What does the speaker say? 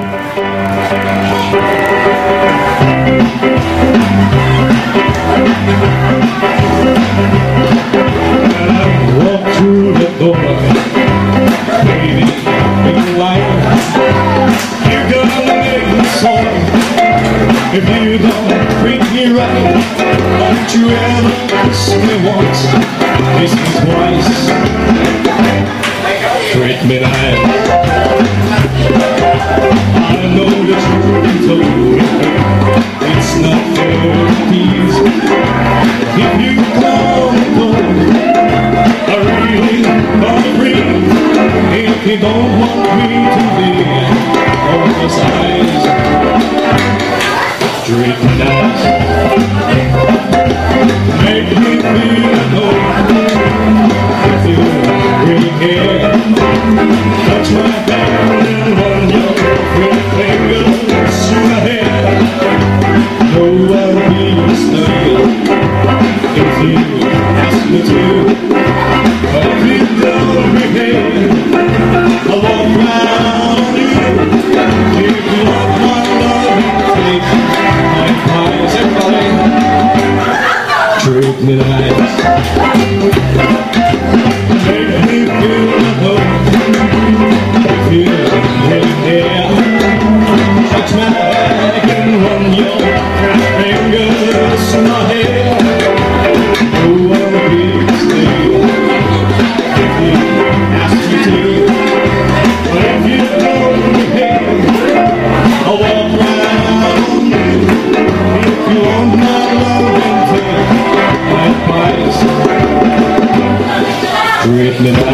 If you don't treat me right, don't you ever kiss me once, kiss me twice, treat me nice. I know the truth is told, it's not fair to tease. If you come home, I really can't breathe. If you don't want me to be on the sides, treat me nice, make me feel at home. If you really care, touch my hand and run your pretty fingers through my hair. Know I'll be snuggle if you ask me to. But if you don't behave, I'll walk round on you. If you want my love, take treat me nice, make me feel at home. If you really care, touch my back and run your fingers through my hair. Oh, I'll be still if you ask me to. But if you don't behave, I'll walk round on you. If you want my love, treat me nice.